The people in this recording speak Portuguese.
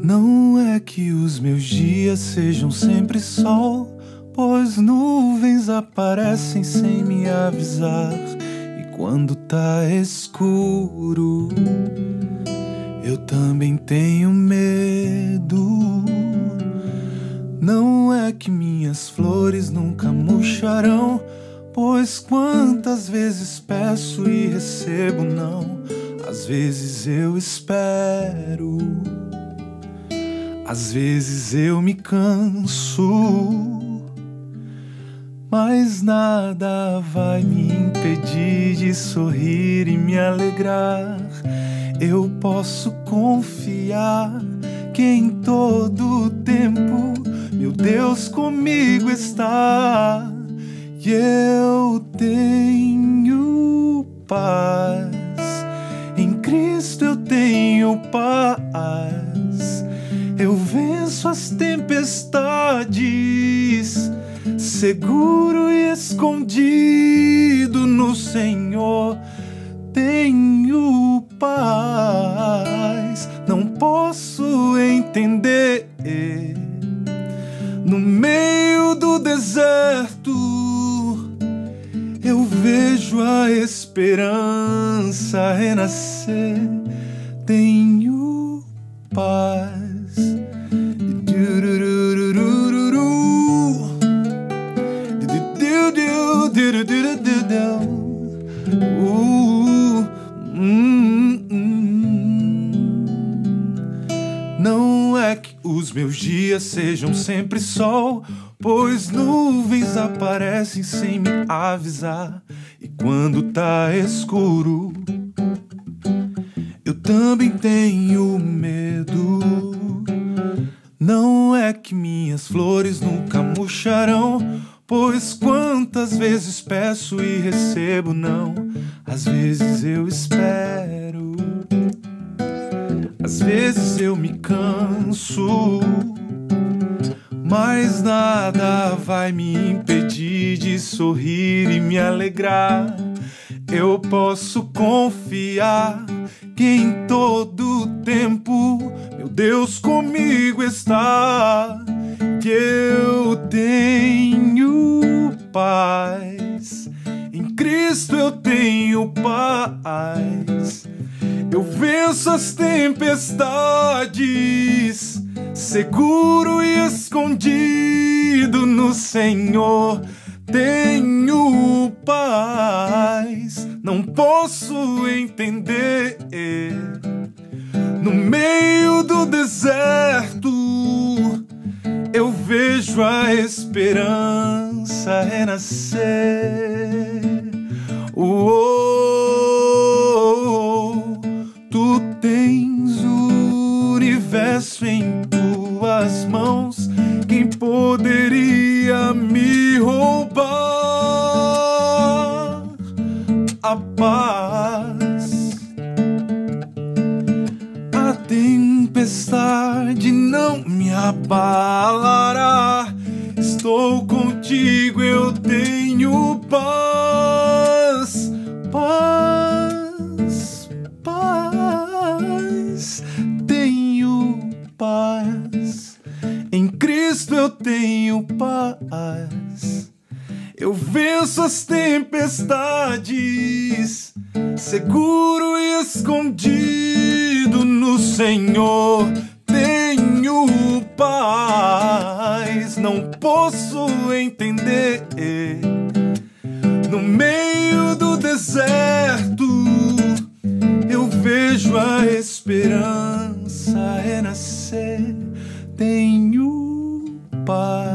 Não é que os meus dias sejam sempre sol, pois nuvens aparecem sem me avisar. E quando tá escuro, eu também tenho medo. Não é que minhas flores nunca murcharão, pois quantas vezes peço e recebo não. Às vezes eu espero, às vezes eu me canso, mas nada vai me impedir de sorrir e me alegrar. Eu posso confiar que em todo tempo meu Deus comigo está. E eu tenho paz, em Cristo eu tenho paz. Eu venço as tempestades, seguro e escondido no Senhor. Tenho paz, não posso entender. No meio do deserto, eu vejo a esperança renascer. Tenho paz. Não é que os meus dias sejam sempre sol, pois nuvens aparecem sem me avisar. E quando tá escuro, eu também tenho medo. Não é que minhas flores nunca murcharão, pois quantas vezes peço e recebo não. Às vezes eu espero, às vezes eu me canso, mas nada vai me impedir de sorrir e me alegrar. Eu posso confiar que em todo tempo meu Deus comigo está. Que eu tenho paz, em Cristo eu tenho paz. Eu venço as tempestades, seguro e escondido no Senhor. Tenho paz, não posso entender. No meio do deserto, eu vejo a esperança renascer. Tu tens o universo em tuas mãos. Quem poderia me roubar a paz? A tempestade não me abalará. Estou contigo, eu tenho paz. Paz, paz, tenho paz. Em Cristo eu tenho paz. Eu venço as tempestades, seguro e escondido no Senhor. Tenho paz, não posso entender. No meio do deserto, eu vejo a esperança renascer. Tenho paz.